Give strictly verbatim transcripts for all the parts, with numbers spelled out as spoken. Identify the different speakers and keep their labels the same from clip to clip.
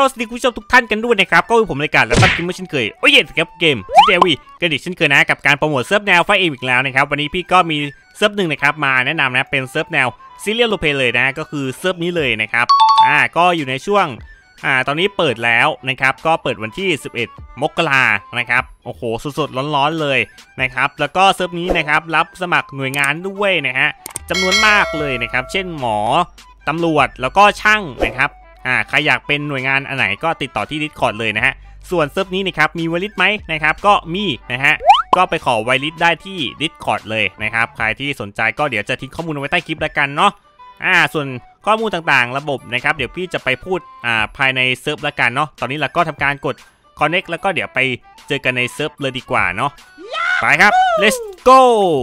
Speaker 1: สวัสดีคุณผู้ชมทุกท่านกันด้วยนะครับก็คือผมรายการและตั้งกิมเช่นเคยโอ้ยเย็นครับเกม จี ที เอ วีกันอีกเช่นเคยนะกับการโปรโมทเซิร์ฟแนวไฟเออีกแล้วนะครับวันนี้พี่ก็มีเซิร์ฟหนึ่งนะครับมาแนะนำนะเป็นเซิร์ฟแนวซีเรียลโรลเพลย์เลยนะก็คือเซิร์ฟนี้เลยนะครับอ่าก็อยู่ในช่วงอ่าตอนนี้เปิดแล้วนะครับก็เปิดวันที่สิบเอ็ดมกรานะครับโอ้โหสดๆร้อนๆเลยนะครับแล้วก็เซิร์ฟนี้นะครับรับสมัครหน่วยงานด้วยนะฮะจำนวนมากเลยนะครับเช่นหมอตำรวจแล้วก็ช่างนะครับอ่าใครอยากเป็นหน่วยงานอันไหนก็ติดต่อที่ Discord เลยนะฮะส่วนเซิร์ฟนี้นะครับมีไวลิสไหมนะครับก็มีนะฮะก็ไปขอไวลิสได้ที่ Discord เลยนะครับใครที่สนใจก็เดี๋ยวจะทิ้งข้อมูลไว้ใต้คลิปแล้วกันเนาะอ่าส่วนข้อมูลต่างๆระบบนะครับเดี๋ยวพี่จะไปพูดอ่าภายในเซิร์ฟแล้วกันเนาะตอนนี้เราก็ทำการกด Connect แล้วก็เดี๋ยวไปเจอกันในเซิร์ฟเลยดีกว่าเนาะไปครับ let's go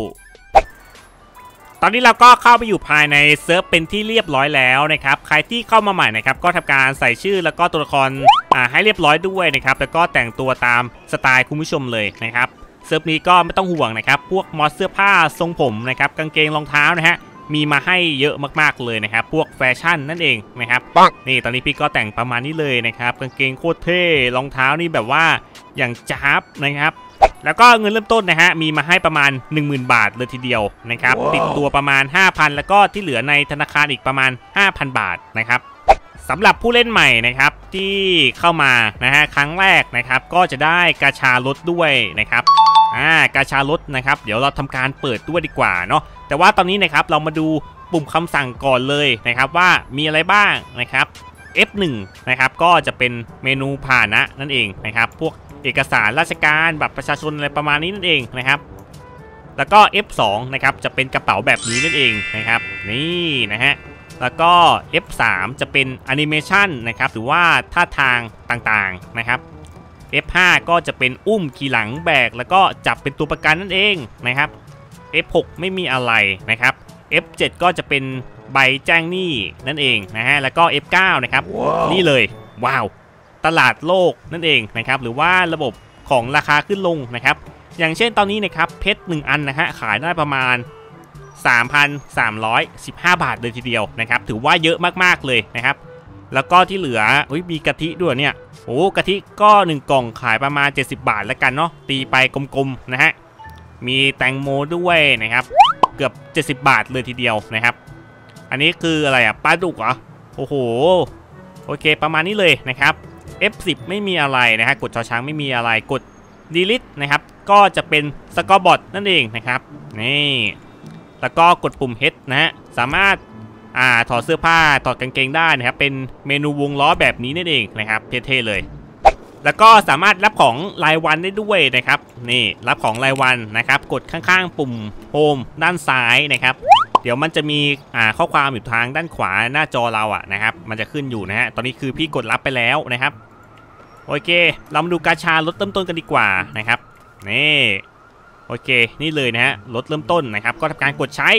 Speaker 1: ตอนนี้เราก็เข้าไปอยู่ภายในเซิร์ฟเป็นที่เรียบร้อยแล้วนะครับใครที่เข้ามาใหม่นะครับก็ทำการใส่ชื่อแล้วก็ตัวละครอ่าให้เรียบร้อยด้วยนะครับแล้วก็แต่งตัวตามสไตล์คุณผู้ชมเลยนะครับเซิร์ฟนี้ก็ไม่ต้องห่วงนะครับพวกมอสเสื้อผ้าทรงผมนะครับกางเกงรองเท้านะฮะมีมาให้เยอะมากๆเลยนะครับพวกแฟชั่นนั่นเองนะครับนี่ตอนนี้พี่ก็แต่งประมาณนี้เลยนะครับกางเกงโคตรเท่รองเท้านี่แบบว่าอย่างจ๊าบนะครับแล้วก็เงินเริ่มต้นนะฮะมีมาให้ประมาณ หนึ่งหมื่น บาทเลยทีเดียวนะครับ wow. ติดตัวประมาณ ห้าพัน แล้วก็ที่เหลือในธนาคารอีกประมาณ ห้าพัน บาทนะครับสำหรับผู้เล่นใหม่นะครับที่เข้ามานะฮะครั้งแรกนะครับก็จะได้กาชาลดด้วยนะครับอ่ากาชาลดนะครับเดี๋ยวเราทำการเปิดด้วยดีกว่าเนาะแต่ว่าตอนนี้นะครับเรามาดูปุ่มคำสั่งก่อนเลยนะครับว่ามีอะไรบ้างนะครับ เอฟ หนึ่ง นะครับก็จะเป็นเมนูพาหนะนั่นเองนะครับพวกเอกสารราชการบัตรประชาชนอะไรประมาณนี้นั่นเองนะครับแล้วก็ เอฟ สอง นะครับจะเป็นกระเป๋าแบบนี้นั่นเองนะครับนี่นะฮะแล้วก็ เอฟ สาม จะเป็นแอนิเมชันนะครับหรือว่าท่าทางต่างๆนะครับ เอฟ ห้า ก็จะเป็นอุ้มขี่หลังแบกแล้วก็จับเป็นตัวประกันนั่นเองนะครับ เอฟ หก ไม่มีอะไรนะครับ เอฟ เจ็ด ก็จะเป็นใบแจ้งหนี้นั่นเองนะฮะแล้วก็ เอฟ เก้า นะครับ wow. นี่เลยว้าวตลาดโลกนั่นเองนะครับหรือว่าระบบของราคาขึ้นลงนะครับอย่างเช่นตอนนี้นะครับเพชรหนึ่งอันนะฮะขายได้ประมาณ สามพันสามร้อยสิบห้า บาทเลยทีเดียวนะครับถือว่าเยอะมากๆเลยนะครับแล้วก็ที่เหลือมีกะทิด้วยเนี่ยโอ้กะทิก็หนึ่งกล่องขายประมาณเจ็ดสิบบาทแล้วกันเนาะตีไปกลมๆนะฮะมีแตงโมด้วยนะครับเกือบเจ็ดสิบบาทเลยทีเดียวนะครับอันนี้คืออะไรอ่ะปลาดุกเหรอโอ้โหโอเคประมาณนี้เลยนะครับ เอฟ สิบ ไม่มีอะไรนะฮะกดชอช้างไม่มีอะไรกด delete นะครับก็จะเป็นสกอร์บอร์ดนั่นเองนะครับนี่แล้วก็กดปุ่ม H นะฮะสามารถอ่าถอดเสื้อผ้าถอดกางเกงได้นะครับเป็นเมนูวงล้อแบบนี้นั่นเองนะครับเท่ๆเลยแล้วก็สามารถรับของรายวันได้ด้วยนะครับนี่รับของรายวันนะครับกดข้างๆปุ่มโฮมด้านซ้ายนะครับเดี๋ยวมันจะมีอ่าข้อความอยู่ทางด้านขวาหน้าจอเราอ่ะนะครับมันจะขึ้นอยู่นะฮะตอนนี้คือพี่กดรับไปแล้วนะครับโอเคเรามาดูกาชาลดเริ่มต้นกันดีกว่านะครับนี่โอเคนี่เลยนะฮะลดเริ่มต้นนะครับก็ทำการกดใช้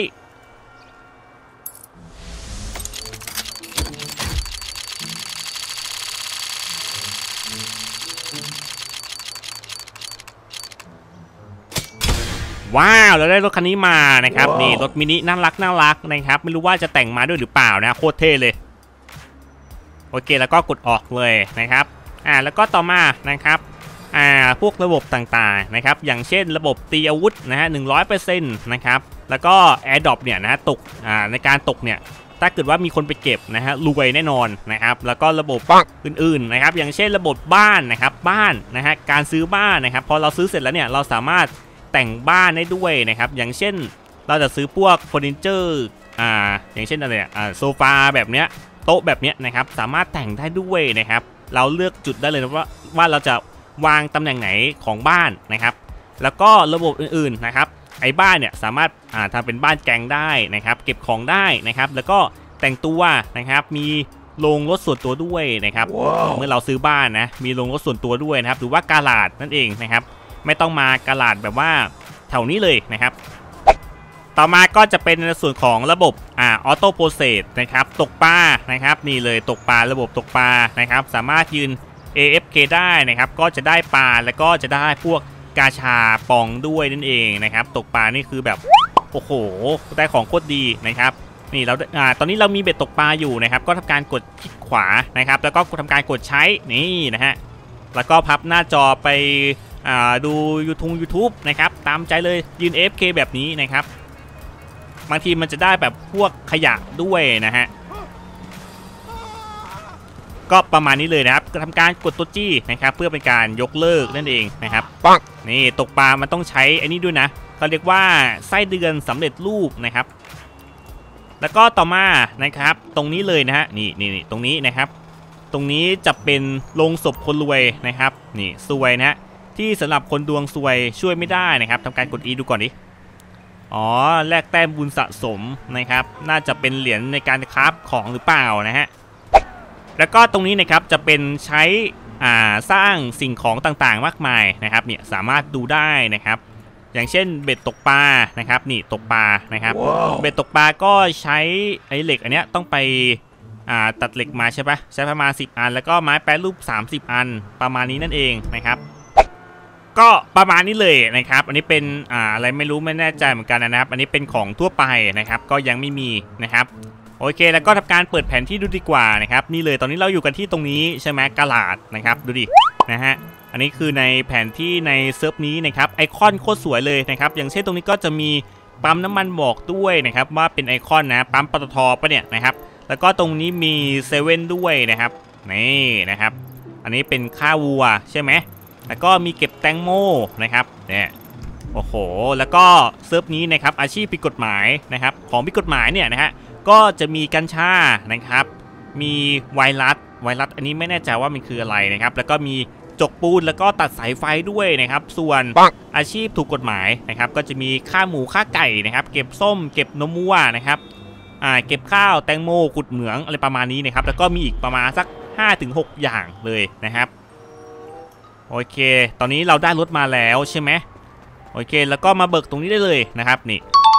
Speaker 1: ว้าวเราได้รถคันนี้มานะครับ wow. นี่รถมินิน่ารักน่ารักนะครับไม่รู้ว่าจะแต่งมาด้วยหรือเปล่านะโคตรเท่เลยโอเคแล้วก็กดออกเลยนะครับอ่าแล้วก็ต่อมานะครับอ่าพวกระบบต่างๆนะครับอย่างเช่นระบบตีอาวุธนะฮะหนึ่งร้อยเปอร์เซ็นต์นะครับแล้วก็แอร์ดรอปเนี่ยนะตกอ่าในการตกเนี่ยถ้าเกิดว่ามีคนไปเก็บนะฮะรวยแน่นอนนะครับแล้วก็ระบบอื่นๆนะครับอย่างเช่นระบบบ้านนะครับบ้านนะฮะการซื้อบ้านนะครับพอเราซื้อเสร็จแล้วเนี่ยเราสามารถแต่งบ้านได้ด้วยนะครับอย่างเช่นเราจะซื้อพวกเฟอร์นิเจอร์อ่าอย่างเช่นอะไรอ่าโซฟาแบบเนี้ยโต๊ะแบบเนี้ยนะครับสามารถแต่งได้ด้วยนะครับเราเลือกจุดได้เลยนะว่าว่าเราจะวางตำแหน่งไหนของบ้านนะครับแล้วก็ระบบอื่นๆนะครับไอ้บ้านเนี่ยสามารถอ่าทำเป็นบ้านแกงได้นะครับเก็บของได้นะครับแล้วก็แต่งตัวนะครับมีโรงรถส่วนตัวด้วยนะครับ wow. เมื่อเราซื้อบ้านนะมีโรงรถส่วนตัวด้วยนะครับหรือว่ากาลาดนั่นเองนะครับไม่ต้องมากาลาดแบบว่าแถวนี้เลยนะครับต่อมาก็จะเป็นในส่วนของระบบอ่าออโต้โปรเซสนะครับตกปลานะครับนี่เลยตกปลาระบบตกปลานะครับสามารถยืน เอ เอฟ เค ได้นะครับก็จะได้ปลาแล้วก็จะได้พวกกาชาปองด้วยนั่นเองนะครับตกปลานี่คือแบบโอ้โหได้ของโคตรดีนะครับนี่เราอ่าตอนนี้เรามีเบ็ดตกปลาอยู่นะครับก็ทำการกดคลิกขวานะครับแล้วก็ทำการกดใช้นี่นะฮะแล้วก็พับหน้าจอไปอ่าดูยูทูบยูทูบนะครับตามใจเลยยืน เอ เอฟ เค แบบนี้นะครับบางทีมันจะได้แบบพวกขยะด้วยนะฮะก็ประมาณนี้เลยนะครับทำการกดตัวจี้นะครับเพื่อเป็นการยกเลิกนั่นเองนะครับปังนี่ตกปลามันต้องใช้อันนี้ด้วยนะเขาเรียกว่าไส้เดือนสำเร็จรูปนะครับแล้วก็ต่อมานะครับตรงนี้เลยนะฮะนี่นี่ตรงนี้นะครับตรงนี้จะเป็นโรงศพคนรวยนะครับนี่ซวยนะฮะที่สำหรับคนดวงซวยช่วยไม่ได้นะครับทำการกด E ดูก่อนดิอ๋อแลกแต้มบุญสะสมนะครับน่าจะเป็นเหรียญในการคราฟของหรือเปล่านะฮะแล้วก็ตรงนี้นะครับจะเป็นใช้อ่าสร้างสิ่งของต่างๆมากมายนะครับเนี่ยสามารถดูได้นะครับอย่างเช่นเบ็ดตกปลานะครับนี่ตกปลานะครับ wow. เบ็ดตกปลาก็ใช้ไอ้เหล็กอันเนี้ยต้องไปอ่าตัดเหล็กมาใช่ปะใช้ประมาณสิบอันแล้วก็ไม้แปรรูปสามสิบอันประมาณนี้นั่นเองนะครับก็ประมาณนี้เลยนะครับอันนี้เป็นอ่าอะไรไม่รู้ไม่แน่ใจเหมือนกันนะครับอันนี้เป็นของทั่วไปนะครับก็ยังไม่มีนะครับโอเคแล้วก็ทำการเปิดแผนที่ดูดีกว่านะครับนี่เลยตอนนี้เราอยู่กันที่ตรงนี้ใช่ไหมกะลาดนะครับดูดินะฮะอันนี้คือในแผนที่ในเซิร์ฟนี้นะครับไอคอนโคตรสวยเลยนะครับอย่างเช่นตรงนี้ก็จะมีปั๊มน้ำมันบอกด้วยนะครับว่าเป็นไอคอนนะปั๊มปตทปะเนี่ยนะครับแล้วก็ตรงนี้มีเซเว่นด้วยนะครับนี่นะครับอันนี้เป็นข้าววัวใช่ไหมแล้วก็มีเก็บแตงโมนะครับเนี่ยโอ้โหแล้วก็เซิร์ฟนี้นะครับอาชีพผิดกฎหมายนะครับของผิดกฎหมายเนี่ยนะฮะก็จะมีกัญชานะครับมีไวรัสไวรัสอันนี้ไม่แน่ใจว่ามันคืออะไรนะครับแล้วก็มีจกปูนแล้วก็ตัดสายไฟด้วยนะครับส่วนอาชีพถูกกฎหมายนะครับก็จะมีฆ่าหมูฆ่าไก่นะครับเก็บส้มเก็บนมวัวนะครับอ่าเก็บข้าวแตงโมขุดเหมืองอะไรประมาณนี้นะครับแล้วก็มีอีกประมาณสัก ห้าถึงหก อย่างเลยนะครับโอเคตอนนี้เราได้รถมาแล้วใช่ไหมโอเคแล้วก็มาเบิกตรงนี้ได้เลยนะครับนี่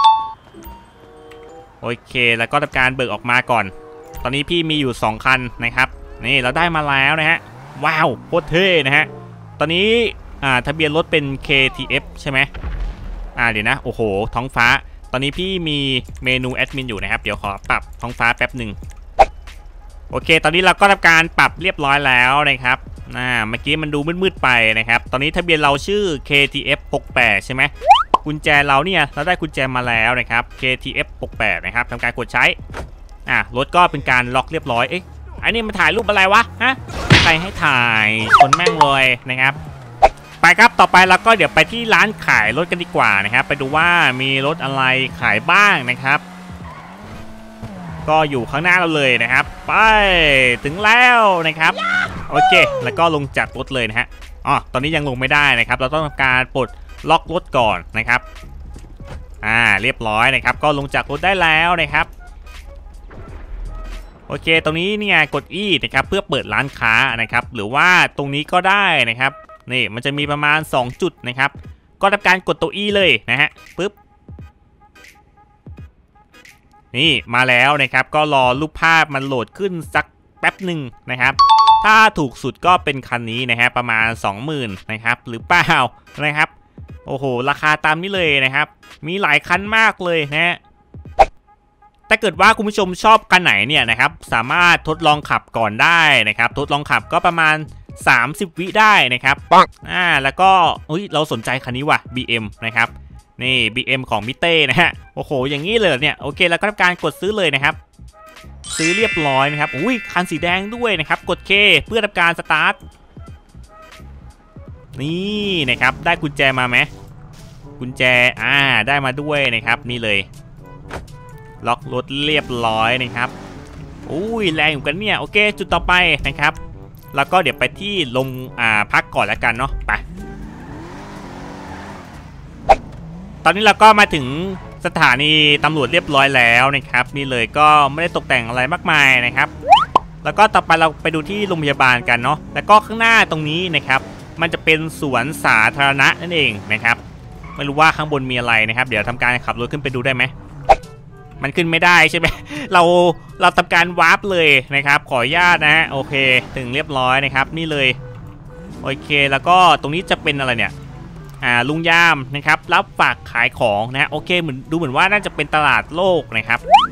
Speaker 1: โอเคแล้วก็ทำการเบิกออกมาก่อนตอนนี้พี่มีอยู่สองคันนะครับนี่เราได้มาแล้วนะฮะว้าวโคตรเท่นะฮะตอนนี้อ่าทะเบียนรถเป็น เค ที เอฟ ใช่ไหมอ่าเดี๋ยวนะโอ้โหท้องฟ้าตอนนี้พี่มีเมนูแอดมินอยู่นะครับเดี๋ยวขอปรับท้องฟ้าแป๊บหนึ่งโอเคตอนนี้เราก็ทำการปรับเรียบร้อยแล้วนะครับอ่าเมื่อกี้มันดูมืดๆไปนะครับตอนนี้ทะเบียนเราชื่อ เค ที เอฟ หกแปดใช่ไหมกุญแจเราเนี่ยเราได้กุญแจมาแล้วนะครับ เค ที เอฟ หกแปดนะครับทำการกดใช้อ่ะรถก็เป็นการล็อกเรียบร้อยเอ๊ะอันนี้มาถ่ายรูปอะไรวะฮะใครให้ถ่ายชนแม่งเลยนะครับไปครับต่อไปเราก็เดี๋ยวไปที่ร้านขายรถกันดีกว่านะครับไปดูว่ามีรถอะไรขายบ้างนะครับก็อยู่ข้างหน้าเราเลยนะครับไปถึงแล้วนะครับโอเคแล้วก็ลงจากรถเลยนะฮะอ๋อตอนนี้ยังลงไม่ได้นะครับเราต้องทำการปลดล็อกรถก่อนนะครับอ่าเรียบร้อยนะครับก็ลงจากรถได้แล้วนะครับโอเคตรงนี้เนี่ยกด E นะครับเพื่อเปิดร้านค้านะครับหรือว่าตรงนี้ก็ได้นะครับนี่มันจะมีประมาณสองจุดนะครับก็ทำการกดตัว E เลยนะฮะปึ๊บนี่มาแล้วนะครับก็รอรูปภาพมันโหลดขึ้นสักแป๊บหนึ่งนะครับถ้าถูกสุดก็เป็นคันนี้นะฮะประมาณ สองหมื่น นะครับหรือเปล่านะครับโอ้โหราคาตามนี้เลยนะครับมีหลายคันมากเลยนะฮะถ้าเกิดว่าคุณผู้ชมชอบคันไหนเนี่ยนะครับสามารถทดลองขับก่อนได้นะครับทดลองขับก็ประมาณสามสิบวิได้นะครับปังอ่าแล้วก็อุ้ยเราสนใจคันนี้ว่ะ บี เอ็ม นะครับนี่ บี เอ็ม ของมิเต้นะฮะโอ้โหอย่างนี้เลยเนี่ยโอเคแล้วก็ทำการกดซื้อเลยนะครับซื้อเรียบร้อยนะครับอุ้ยคันสีแดงด้วยนะครับกด K เพื่อทำการสตาร์ทนี่นะครับได้กุญแจมาไหมกุญแจอ่าได้มาด้วยนะครับนี่เลยล็อกรถเรียบร้อยนะครับอุ้ยแรงอยู่กันเนี่ยโอเคจุดต่อไปนะครับแล้วก็เดี๋ยวไปที่ลงอ่าพักก่อนแล้วกันเนาะไปตอนนี้เราก็มาถึงสถานีตำรวจเรียบร้อยแล้วนะครับนี่เลยก็ไม่ได้ตกแต่งอะไรมากมายนะครับแล้วก็ต่อไปเราไปดูที่โรงพยาบาลกันเนาะแล้วก็ข้างหน้าตรงนี้นะครับมันจะเป็นสวนสาธารณะนั่นเองนะครับไม่รู้ว่าข้างบนมีอะไรนะครับเดี๋ยวทำการขับรถขึ้นไปดูได้ไหมมันขึ้นไม่ได้ใช่ไหมเราเราทำการวาร์ปเลยนะครับขออนุญาตนะฮะโอเคถึงเรียบร้อยนะครับนี่เลยโอเคแล้วก็ตรงนี้จะเป็นอะไรเนี่ยอ่าลุงยามนะครับรับฝากขายของนะฮะโอเคเหมือนดูเหมือนว่าน่าจะเป็นตลาดโลกนะครับ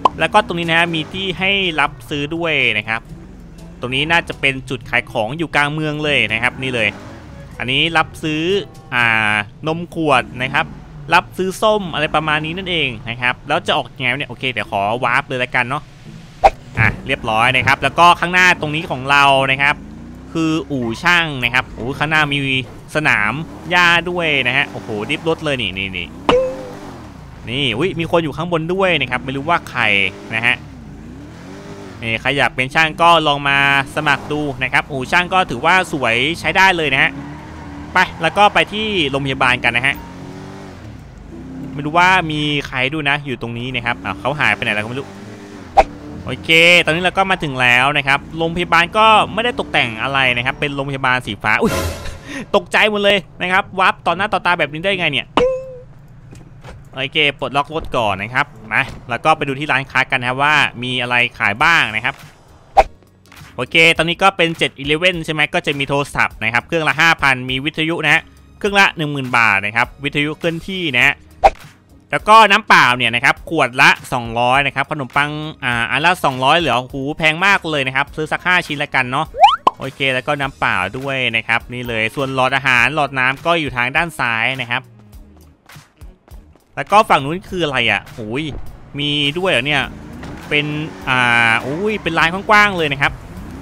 Speaker 1: แล้วก็ตรงนี้นะมีที่ให้รับซื้อด้วยนะครับตรงนี้น่าจะเป็นจุดขายของอยู่กลางเมืองเลยนะครับนี่เลยอันนี้รับซื้ออ่านมขวดนะครับรับซื้อส้มอะไรประมาณนี้นั่นเองนะครับแล้วจะออกแนวเนี่ยโอเคเดี๋ยวขอวาร์ปเลยละกันเนาะอ่ะเรียบร้อยนะครับแล้วก็ข้างหน้าตรงนี้ของเรานะครับคืออู่ช่างนะครับโอ้ข้างหน้ามีสนามหญ้าด้วยนะฮะโอ้โหดิฟรถเลยนี่นี่นี่นี่อุ้ยมีคนอยู่ข้างบนด้วยนะครับไม่รู้ว่าใครนะฮะนี่ใครอยากเป็นช่างก็ลองมาสมัครดูนะครับอู่ช่างก็ถือว่าสวยใช้ได้เลยนะฮะไปแล้วก็ไปที่โรงพยาบาลกันนะฮะไม่รู้ว่ามีใครดูนะอยู่ตรงนี้นะครับอ่ะเขาหายไปไหนแล้วก็ไม่รู้โอเคตอนนี้เราก็มาถึงแล้วนะครับโรงพยาบาลก็ไม่ได้ตกแต่งอะไรนะครับเป็นโรงพยาบาลสีฟ้าอุ้ยตกใจหมดเลยนะครับวับต่อหน้าต่อตาแบบนี้ได้ไงเนี่ยโอเคปลดล็อกรถก่อนนะครับมาแล้วก็ไปดูที่ร้านค้ากันนะครับว่ามีอะไรขายบ้างนะครับโอเคตอนนี้ก็เป็น เจ็ด อีเลฟเว่น ใช่ไหมก็จะมีโทรศัพท์นะครับเครื่องละ ห้าพัน มีวิทยุนะฮะเครื่องละ หนึ่งหมื่น บาทนะครับวิทยุเคลื่อนที่นะฮะแล้วก็น้ำเปล่าเนี่ยนะครับขวดละสองร้อยนะครับขนมปังอ่าอันละสองร้อยเหลือหูแพงมากเลยนะครับซื้อสักห้าชิ้นละกันเนาะโอเคแล้วก็น้ำเปล่าด้วยนะครับนี่เลยส่วนหลอดอาหารหลอดน้ำก็อยู่ทางด้านซ้ายนะครับแล้วก็ฝั่งนู้นคืออะไรอ่ะโอ้ยมีด้วยเหรอเนี่ยเป็นอ่าโอ้ยเป็นลายกว้างๆเลยนะครับ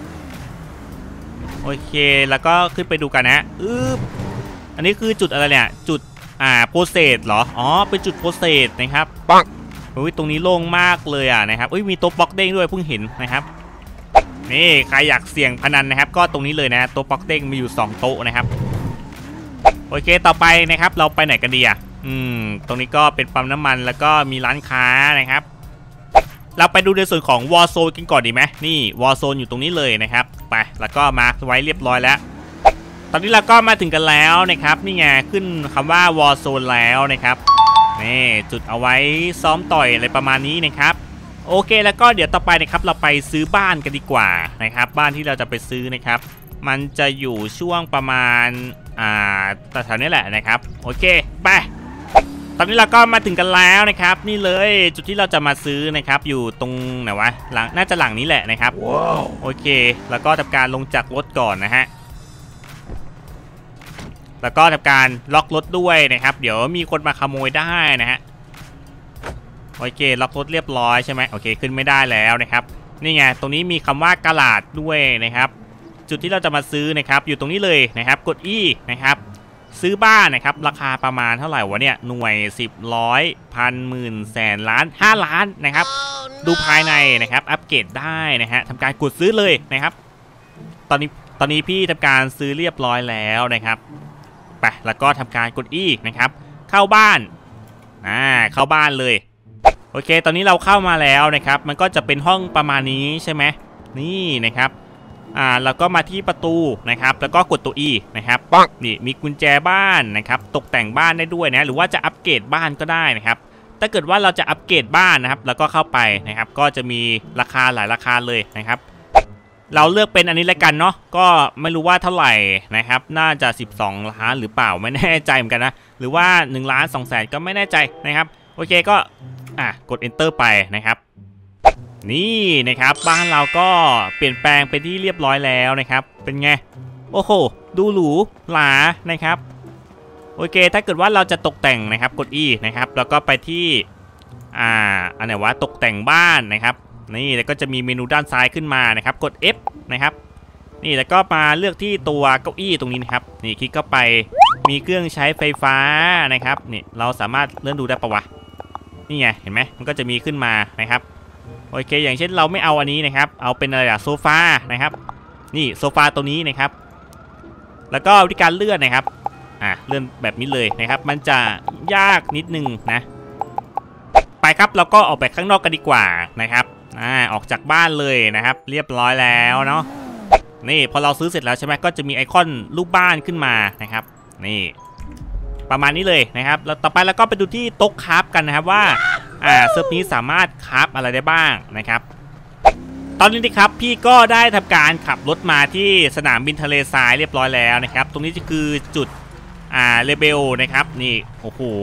Speaker 1: โอเคแล้วก็ขึ้นไปดูกันนะอึ๊บอันนี้คือจุดอะไรเนี่ยจุดอ่าโปรเซสเหรออ๋อเป็นจุดโปรเซสนะครับปังโอ้ยตรงนี้โล่งมากเลยอ่ะนะครับอุ้ยมีโต๊ะบล็อกเด้งด้วยเพิ่งเห็นนะครับนี่ใครอยากเสี่ยงพนันนะครับก็ตรงนี้เลยนะโต๊ะบล็อกเด้งมีอยู่สองโต๊ะนะครับโอเคต่อไปนะครับเราไปไหนกันดีอ่ะอืมตรงนี้ก็เป็นปั๊มน้ำมันแล้วก็มีร้านค้านะครับเราไปดูในส่วนของวอร์โซนกันก่อนดีไหมนี่วอร์โซนอยู่ตรงนี้เลยนะครับไปแล้วก็มาร์คไว้เรียบร้อยแล้วตอนนี้เราก็มาถึงกันแล้วนะครับนี่ไงขึ้นคำว่าวอร์โซนแล้วนะครับนี่จุดเอาไว้ซ้อมต่อยอะไรประมาณนี้นะครับโอเคแล้วก็เดี๋ยวต่อไปนะครับเราไปซื้อบ้านกันดีกว่านะครับบ้านที่เราจะไปซื้อนะครับมันจะอยู่ช่วงประมาณอ่าแถวๆนี้แหละนะครับโอเคไปตอนนี้เราก็มาถึงกันแล้วนะครับนี่เลยจุดที่เราจะมาซื้อนะครับอยู่ตรงไหนวะหลังน่าจะหลังนี้แหละนะครับ wow. โอเคแล้วก็ทำการลงจากรถก่อนนะฮะแล้วก็ทำการล็อกรถด้วยนะครับเดี๋ยวมีคนมาขโมยได้นะฮะโอเคล็อกรถเรียบร้อยใช่ไหมโอเคขึ้นไม่ได้แล้วนะครับนี่ไงตรงนี้มีคำว่ากะลาดด้วยนะครับจุดที่เราจะมาซื้อนะครับอยู่ตรงนี้เลยนะครับกด E นะครับซื้อบ้านนะครับราคาประมาณเท่าไหร่วะเนี่ยหน่วยสิบร้อยพันหมื่นแสนล้านห้าล้านนะครับ oh, no. ดูภายในนะครับอัปเกรดได้นะฮะทำการกดซื้อเลยนะครับตอนนี้ตอนนี้พี่ทำการซื้อเรียบร้อยแล้วนะครับไปแล้วก็ทำการกด E นะครับเข้าบ้านอ่าเข้าบ้านเลยโอเคตอนนี้เราเข้ามาแล้วนะครับมันก็จะเป็นห้องประมาณนี้ใช่ไหมนี่นะครับอ่าแล้วก็มาที่ประตูนะครับแล้วก็กดตัว E นะครับปังนี่มีกุญแจบ้านนะครับตกแต่งบ้านได้ด้วยนะหรือว่าจะอัปเกรดบ้านก็ได้นะครับถ้าเกิดว่าเราจะอัปเกรดบ้านนะครับแล้วก็เข้าไปนะครับก็จะมีราคาหลายราคาเลยนะครับเราเลือกเป็นอันนี้ละกันเนาะก็ไม่รู้ว่าเท่าไหร่นะครับน่าจะสิบสองล้านหรือเปล่าไม่แน่ใจเหมือนกันนะหรือว่าหนึ่งล้านสองแสนก็ไม่แน่ใจนะครับโอเคก็อ่ะกด enter ไปนะครับนี่นะครับบ้านเราก็เปลี่ยนแปลงเป็นที่เรียบร้อยแล้วนะครับเป็นไงโอ้โหดูหรูหรานะครับโอเคถ้าเกิดว่าเราจะตกแต่งนะครับกด E นะครับแล้วก็ไปที่อ่าอันไหนวะตกแต่งบ้านนะครับนี่แล้วก็จะมีเมนูด้านซ้ายขึ้นมานะครับกด F นะครับนี่แล้วก็มาเลือกที่ตัวเก้าอี้ตรงนี้นะครับนี่คลิกเข้าไปมีเครื่องใช้ไฟฟ้านะครับนี่เราสามารถเลื่อนดูได้ปะวะนี่ไงเห็นไหมมันก็จะมีขึ้นมานะครับโอเคอย่างเช่นเราไม่เอาอันนี้นะครับเอาเป็นอะไรอะโซฟานะครับนี่โซฟาตัวนี้นะครับแล้วก็วิธีการเลื่อนนะครับอ่ะเลื่อนแบบนี้เลยนะครับมันจะยากนิดนึงนะไปครับเราก็ออกไปข้างนอกกันดีกว่านะครับอ่าออกจากบ้านเลยนะครับเรียบร้อยแล้วเนาะนี่พอเราซื้อเสร็จแล้วใช่ไหมก็จะมีไอคอนรูปบ้านขึ้นมานะครับนี่ประมาณนี้เลยนะครับแล้วต่อไปเราก็ไปดูที่โต๊ะคราฟกันนะครับว่าอ่าเซิร์ฟนี้สามารถคราฟอะไรได้บ้างนะครับตอนนี้นะครับพี่ก็ได้ทำการขับรถมาที่สนามบินทะเลทรายเรียบร้อยแล้วนะครับตรงนี้จะคือจุดอ่าเลเบลนะครับนี่โอ้โห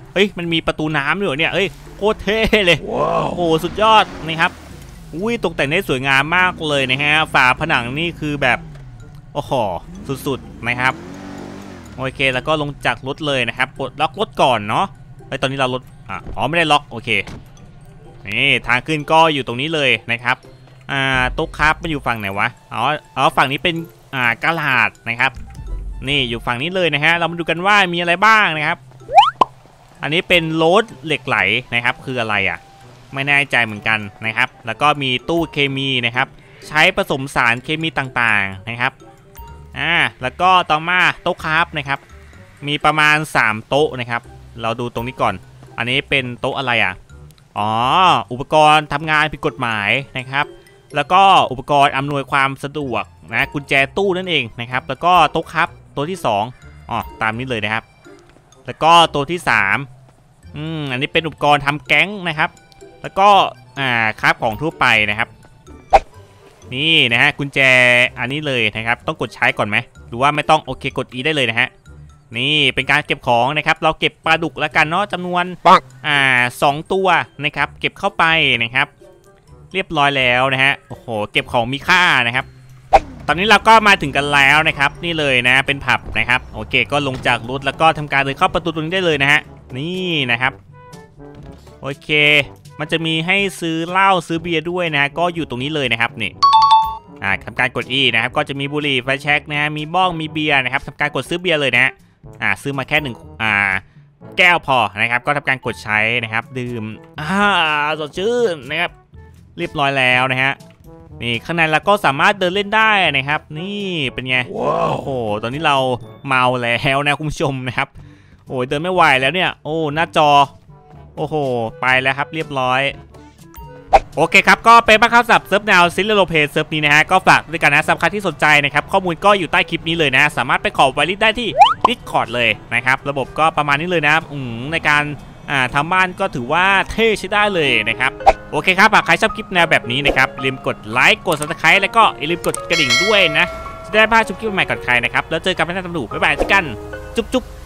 Speaker 1: เฮ้ยมันมีประตูน้ำด้วยเนี่ยเฮ้ยโคตรเท่เลย wow. โอ้สุดยอดนะครับอุ้ยตกแต่งได้สวยงามมากเลยนะฮะฝาผนังนี่คือแบบโอ้โหสุดๆนะครับโอเคแล้วก็ลงจากรถเลยนะครับปลดล็อกรถก่อนเนาะไอตอนนี้เรารถอ่ะอ๋อไม่ได้ล็อกโอเคนี่ทางขึ้นก็อยู่ตรงนี้เลยนะครับอ่าโต๊ะครับมันอยู่ฝั่งไหนวะอ๋ออ๋อฝั่งนี้เป็นอ่ากระดาษนะครับนี่อยู่ฝั่งนี้เลยนะฮะเรามาดูกันว่ามีอะไรบ้างนะครับอันนี้เป็นโรถเหล็กไหลนะครับคืออะไรอ่ะไม่แน่ใจเหมือนกันนะครับแล้วก็มีตู้เคมีนะครับใช้ผสมสารเคมีต่างๆนะครับอ่าแล้วก็ต่อมาโต๊ะครับนะครับมีประมาณสามโต๊ะนะครับเราดูตรงนี้ก่อนอันนี้เป็นโต๊ะอะไรอ่ะอ๋ออุปกรณ์ทำงานผิดกฎหมายนะครับแล้วก็อุปกรณ์อำนวยความสะดวกนะกุญแจตู้นั่นเองนะครับแล้วก็โต๊ะครับตัวที่สองอ๋อตามนี้เลยนะครับแล้วก็ตัวที่สามอืมอันนี้เป็นอุปกรณ์ทำแก๊งนะครับแล้วก็อ่าครับของทั่วไปนะครับนี่นะฮะกุญแจอันนี้เลยนะครับต้องกดใช้ก่อนไหมหรือว่าไม่ต้องโอเคกด E ได้เลยนะฮะนี่เป็นการเก็บของนะครับเราเก็บปลาดุกแล้วกันเนาะจำนวนอ่าสองตัวนะครับเก็บเข้าไปนะครับเรียบร้อยแล้วนะฮะโอ้โหเก็บของมีค่านะครับตอนนี้เราก็มาถึงกันแล้วนะครับนี่เลยนะเป็นผับนะครับโอเคก็ลงจากรถแล้วก็ทำการเดินเข้าประตูตรงนี้ได้เลยนะฮะนี่นะครับโอเคมันจะมีให้ซื้อเหล้าซื้อเบียร์ด้วยนะก็อยู่ตรงนี้เลยนะครับนี่อ่าทำการกด E นะครับก็จะมีบุหรี่ไฟแช็กนะฮะมีบ้องมีเบียร์นะครับทำการกดซื้อเบียร์เลยนะฮะอ่าซื้อมาแค่หนึ่งอ่าแก้วพอนะครับก็ทำการกดใช้นะครับดื่มอ่าสดชื่นนะครับเรียบร้อยแล้วนะฮะนี่ข้างในเราก็สามารถเดินเล่นได้นะครับนี่เป็นไง wow. โอ้โหตอนนี้เราเมาแล้วนะคุณผู้ชมนะครับโอ้ยเดินไม่ไหวแล้วเนี่ยโอ้หน้าจอโอ้โหไปแล้วครับเรียบร้อยโอเคครับก็เป็นบ้างครับสำหรับเซิร์ฟแนวซิลเลโรเพเซิร์ฟนี้นะฮะก็ฝากด้วยกันนะสำหรับใครที่สนใจนะครับข้อมูลก็อยู่ใต้คลิปนี้เลยนะสามารถไปขอไวลิสได้ที่ Discord เลยนะครับระบบก็ประมาณนี้เลยนะในการอ่าทำบ้านก็ถือว่าเท่ใช้ได้เลยนะครับโอเคครับหากใครชอบคลิปแนวแบบนี้นะครับอย่าลืมกดไลค์กด ซับสไครบ์ แล้วก็อย่าลืมกดกระดิ่งด้วยนะจะได้พลาดชมคลิปใหม่ก่อนใครนะครับแล้วเจอกันในหน้าตำรวจบ๊ายบายกันจุ๊บจุ๊บ